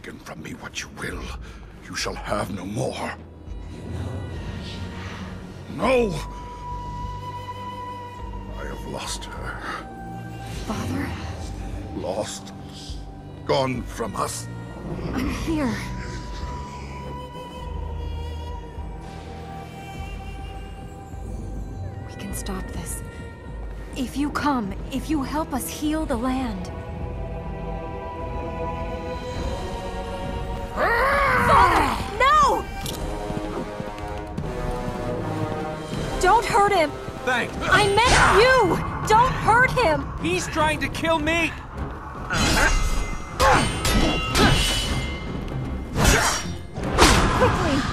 taken from me what you will, you shall have no more. No! I have lost her. Father? Lost. Gone from us. I'm here. We can stop this. If you come, if you help us heal the land. Father! No! Don't hurt him! Thanks. I meant you! Don't hurt him! He's trying to kill me! Quickly!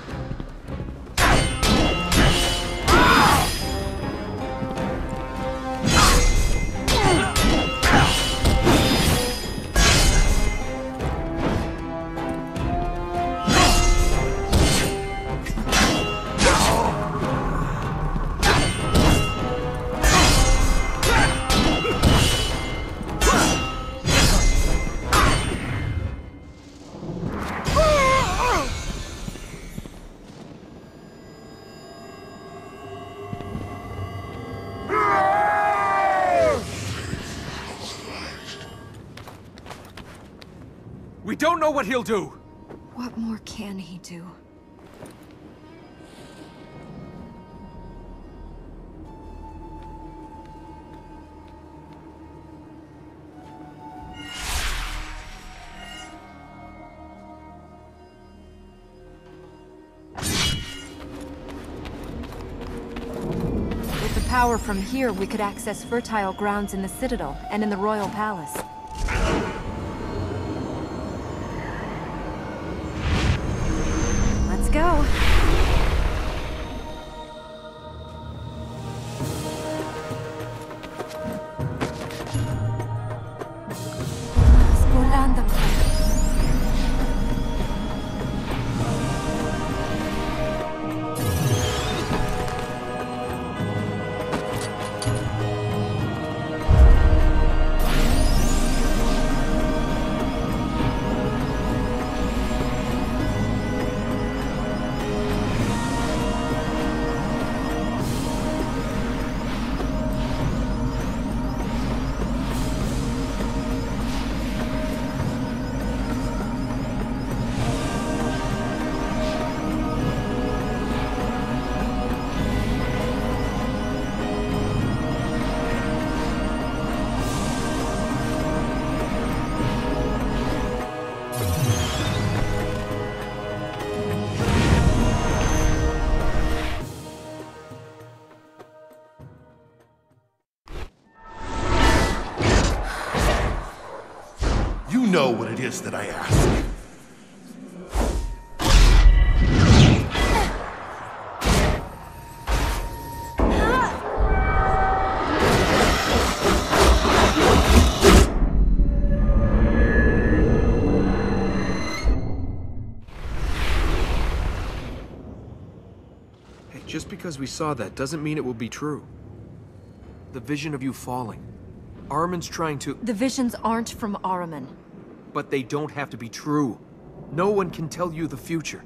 We don't know what he'll do! What more can he do? With the power from here, we could access fertile grounds in the Citadel and in the Royal Palace. Let's go. You know what it is that I ask. Hey, just because we saw that doesn't mean it will be true. The vision of you falling. Ahriman's trying to... The visions aren't from Ahriman. But they don't have to be true. No one can tell you the future.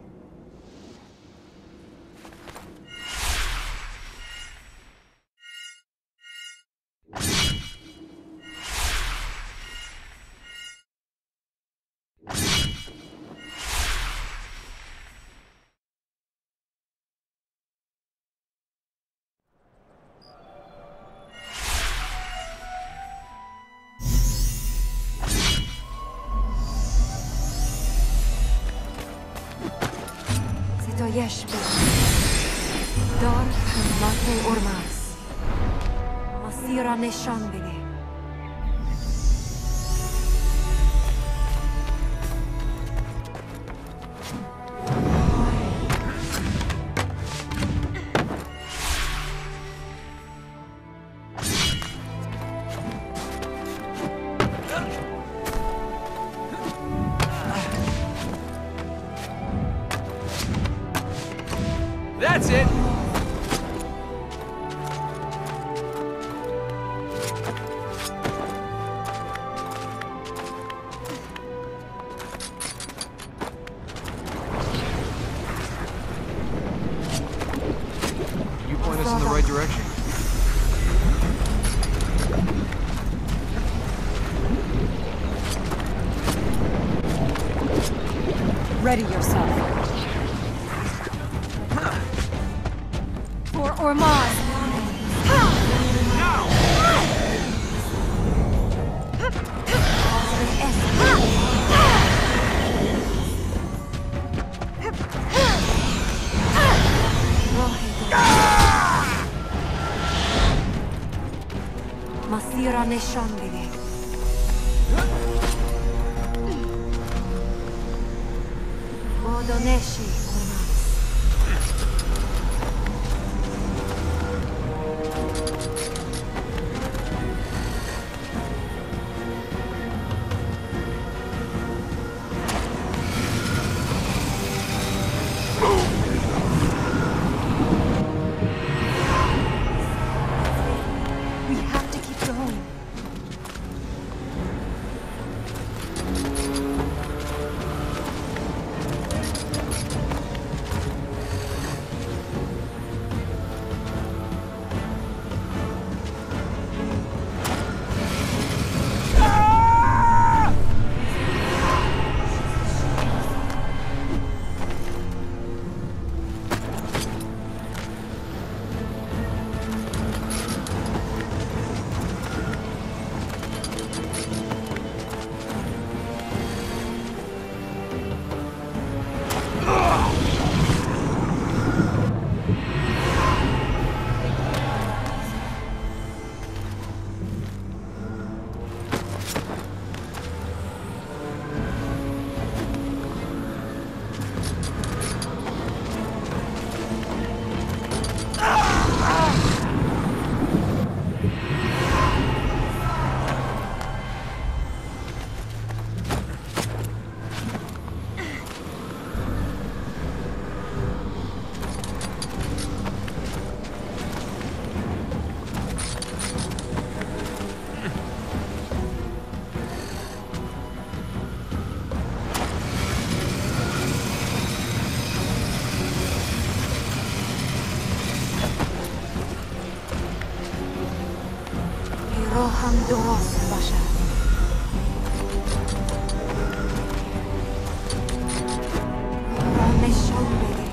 يشبه دار ماتي أورماس مصير نشان بگه That's it! right direction. Ready yourself. For Ormaz! Masira Neshandide. Modoneshi Ormaz. We have to keep going. Rohan Doros Basha. Rameshambede.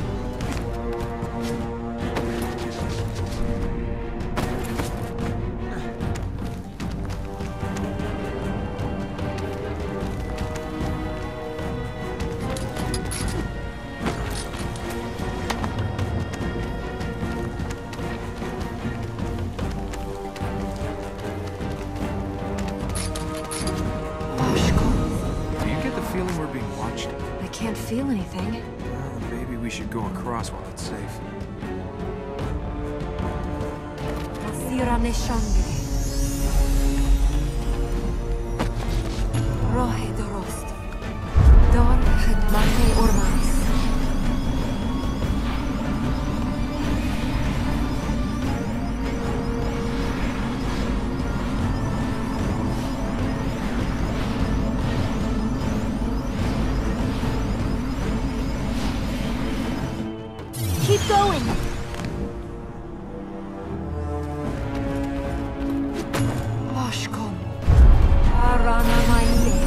Do you get the feeling we're being watched? I can't feel anything. Well, maybe we should go across while it's safe. Masira Neshandide. Rohe Dorost. Dor Hedmane Ormaz. Keep going! Oshkom. Arana Maile.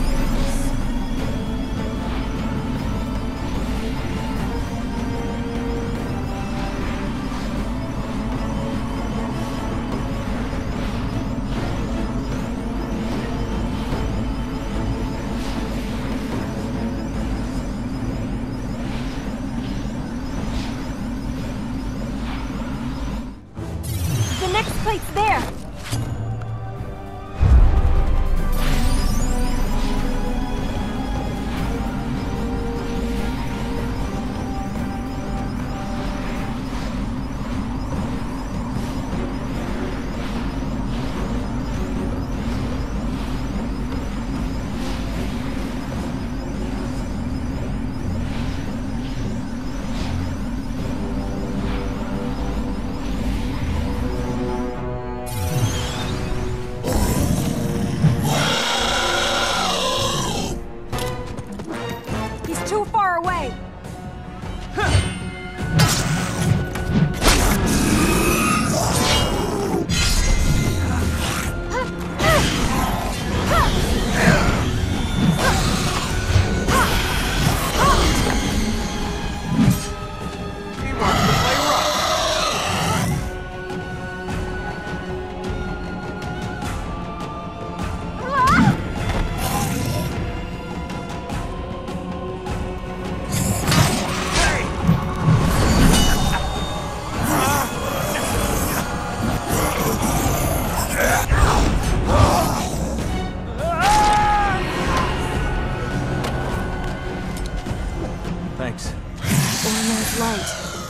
Thanks. Ormo's light.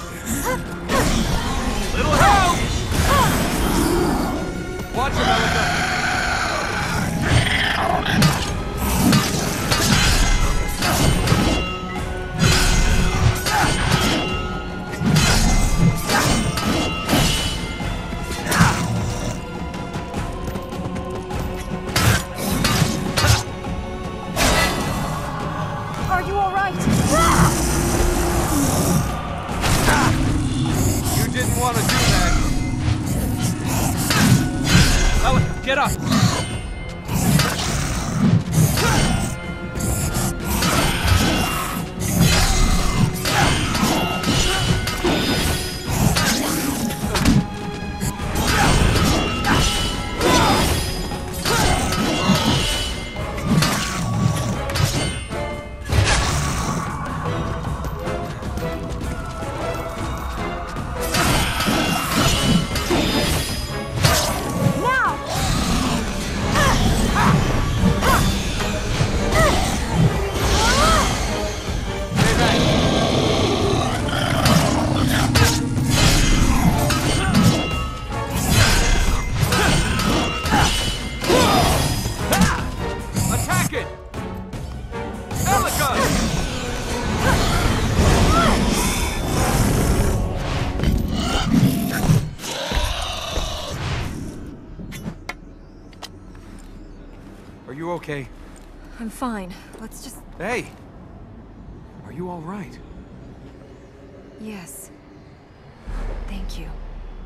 Little help! Watch him, Elika! Are you all right? You didn't want to do that. Elika, get up! Attack it! Elika! Are you okay? I'm fine. Let's just... Hey! Are you all right? Yes. Thank you.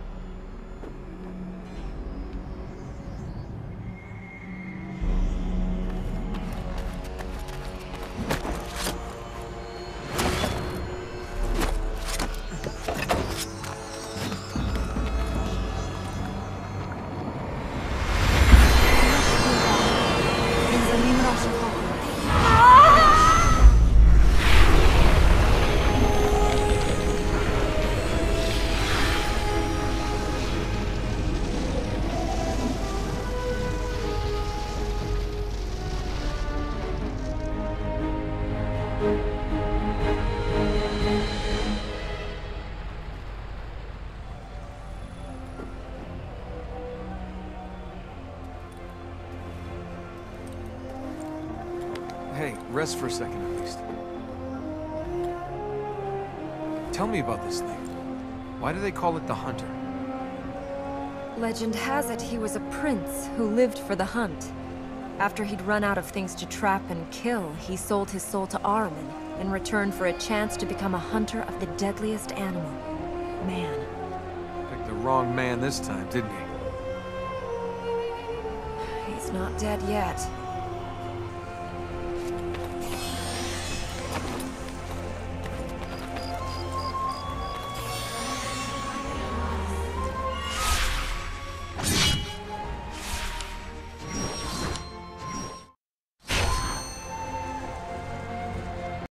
Hey, rest for a second at least. Tell me about this thing. Why do they call it the Hunter? Legend has it he was a prince who lived for the hunt. After he'd run out of things to trap and kill, he sold his soul to Ahriman in return for a chance to become a hunter of the deadliest animal, man. Picked the wrong man this time, didn't he? He's not dead yet.